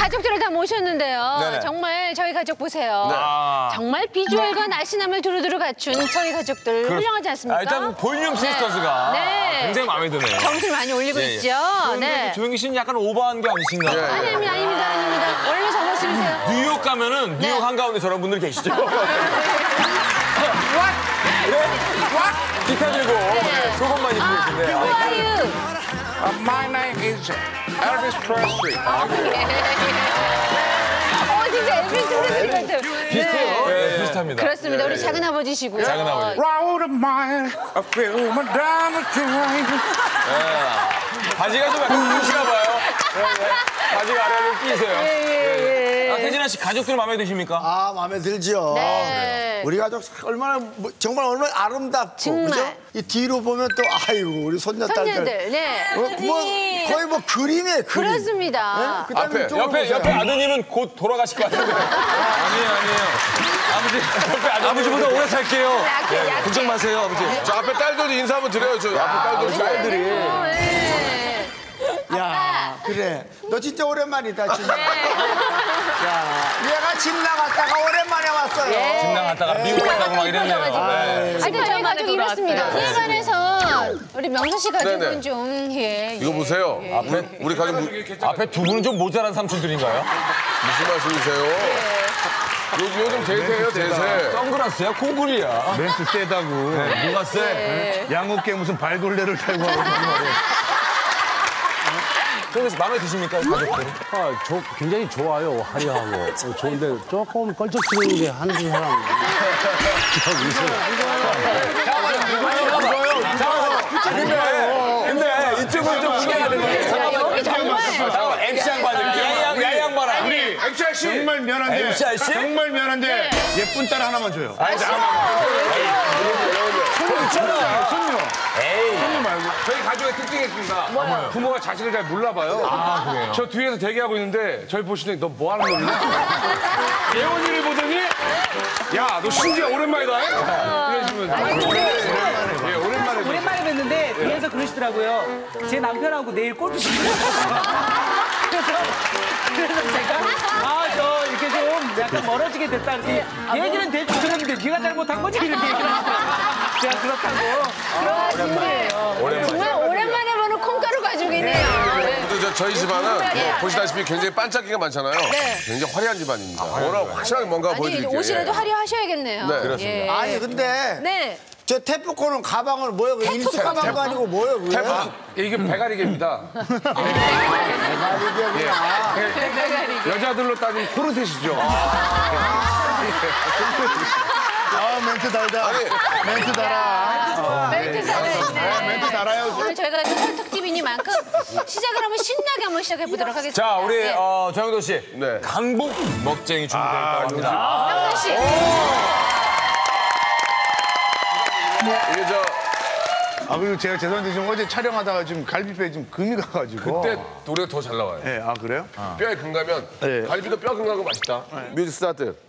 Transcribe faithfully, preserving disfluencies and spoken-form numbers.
가족들을 다 모셨는데요. 네네. 정말 저희 가족 보세요. 네. 정말 비주얼과 날씬함을 두루두루 갖춘 저희 가족들 그, 훌륭하지 않습니까? 아, 일단 볼륨 시스터즈가 네. 굉장히 마음에 드네요. 점수를 많이 올리고 예, 예. 있죠. 그런데 네. 조영기 씨는 약간 오버한 게 아니신가요? 예. 아니, 아니, 아닙니다, 아닙니다. 원래 저 모습이세요. 뉴욕 가면은 뉴욕 네. 한가운데 저런 분들 계시죠? 기타 들고 네. 속옷만 입고 계신데. Who are you? Uh, my name is Elvis Presley. 어, 진짜 엘비스 프레슬리 같아요. 비슷해요. 네, 비슷합니다. 그렇습니다. 우리 작은 아버지시고요. 작은 아버지. Round a mile, I feel my diamond train. 바지가 좀 약간 끼시나 봐요. 네, 네. 바지가 아래로 끼세요. 예, 예, 예. 아, 태진아 씨 가족들 마음에 드십니까? 아, 마음에 들죠. 네. 우리 가족 얼마나 뭐, 정말 얼마나 아름답고 정말. 그죠? 이 뒤로 보면 또 아이고 우리 손녀딸들 손녀들, 네. 어, 뭐 거의 뭐 그림이에요, 그림. 그렇습니다. 그다음에 앞에, 이쪽으로 옆에 보세요. 옆에 아드님은 곧 돌아가실 것 같은데. 아니에요, 아니에요. 아버지, 옆에 아드님. 아버지보다 오래 살게요. 약해, 약해. 걱정 마세요, 아버지. 저 앞에 딸들도 인사 한번 드려요. 저 앞에 딸들. 딸들이. 네. 야, 그래. 너 진짜 오랜만이다, 진짜. 네. 야, 얘가 집 나갔다가 오랜만에 왔어요. 예. 집 나갔다가 미국 갔다고 막 이랬네요. 네. 하여튼 저희 가족이 이렇습니다. 이에 관해서 우리 명수 씨 가족은 네네. 좀 예. 이거 보세요. 예. 앞에 우리 가족 무, 앞에 두 분은 좀 모자란 삼촌들인가요? 무슨 말씀이세요? 요, 요즘 대세예요, 대세. 선글라스야? 코골이야. 멘트 세다고. 뭐가 세? 양어깨 무슨 발골레를 달고 하고 말이야. 정우 씨 마음에 드십니까, 가족들? 아, 저 굉장히 좋아요, 화려하고. 어, 좋은데 조금 껄쩍거리는 게 한두 사람. 저기 근데, 근데 이쪽은 좀 기대가 되네. 야, 여기 정말 잠깐만, 엠씨 양반들. 야양, 야양 봐라. 우리 엠씨알 씨 정말 미안한데. 엠씨알 씨? 정말 미안한데 예쁜 딸 하나만 줘요. 손님 있잖아. 손녀. 에이. 손녀 말고. 저희 가족의 특징이 있습니다. 부모가 자식을 잘 몰라봐요. 아, 그래요? 저 뒤에서 대기하고 있는데 저희 보시더니 너 뭐 하는 놈이냐? 예원이를 보더니 야, 너 신지야 오랜만이다. 이러시면서. 예, 오랜만에. 오랜만에 뵀는데 뒤에서 그러시더라고요. 제 남편하고 내일 골프 치려고. 그래서 그래서 제가 아 저 이렇게 좀 약간 멀어지게 됐다 그랬더니 얘기는 대충 들었는데 네가 잘못한 거지 이렇게 얘기를 하더라고요. 제가 그렇다고. 그런 분이에요. 정말 오랜만에 보는 콩가루 가족이네요. 네. 또 저, 저희 집안은 뭐 보시다시피 굉장히 반짝이가 많잖아요. 네. 굉장히 화려한 집안입니다. 워낙 확실하게 뭔가 아니 보여드릴게요. 옷이라도 예. 화려하셔야겠네요. 네, 그렇습니다. 예. 아니, 근데 네. 저 테프콘은 가방을 뭐예요? 그 일수 가방도 아니고 뭐예요? 그게? 아, 이게 배가리개입니다. 대가리개구나. 여자들로 따지면 코르셋이죠. 아, 멘트 달다. 아니, 멘트 달아. 멘트 잘했네. 멘트 달아요. 오늘 저희가 설 특집이니만큼 시작을 한번 신나게 한번 시작해 보도록 하겠습니다. 자, 우리 네. 어, 정영도 씨. 네. 강북 먹쟁이 준비되어 있다고 합니다. 명수 씨. 이게 저 아, 그리고 제가 죄송한데 지금 어제 촬영하다가 지금 갈비뼈에 좀 금이 가가지고. 그때 노래가 더 잘 나와요. 네, 아, 그래요? 뼈에 금 가면 네. 갈비도 뼈 금 가고 맛있다. 뮤직 스타트.